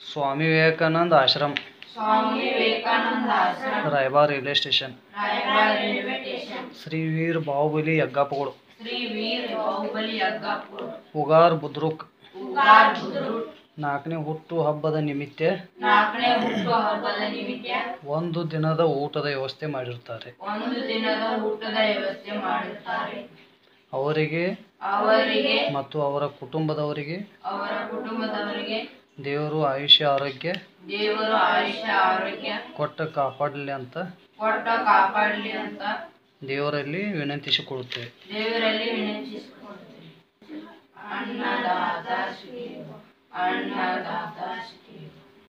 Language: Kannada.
स्वामी विवेकानंद आश्रम, रायबाग रेलवे स्टेशन, श्री वीर बाहुबली यग्गापुर, ಉಗಾರ್ ಬುದ್ರುಕ್. 4ನೇ ಹುಟ್ಟುಹಬ್ಬದ ನಿಮಿತ್ತ ಒಂದು ದಿನದ ಊಟದ ವ್ಯವಸ್ಥೆ ಮಾಡಿರುತ್ತಾರೆ. ಅವರಿಗೆ ಮತ್ತು ಅವರ ಕುಟುಂಬದವರಿಗೆ ದೇವರು ಆಯುಷ್ಯ ಆರೋಗ್ಯ ಕೊಟ್ಟು ಕಾಪಾಡಲಿ ಅಂತ ದೇವರಲ್ಲಿ ವಿನಂತಿಸಿಕೊಳ್ಳುತ್ತೇವೆ. ಅನ್ನದಾತ